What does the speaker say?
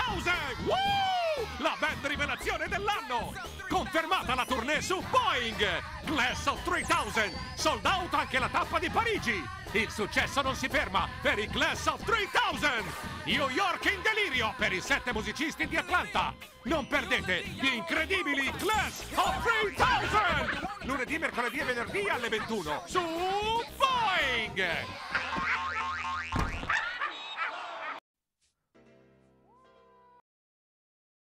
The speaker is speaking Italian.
Woo! La band rivelazione dell'anno! Confermata la tournée su Boeing! Class of 3000! Sold out anche la tappa di Parigi! Il successo non si ferma per i Class of 3000! New York in delirio per i 7 musicisti di Atlanta! Non perdete gli incredibili Class of 3000! Lunedì, mercoledì e venerdì alle 21 su Boeing!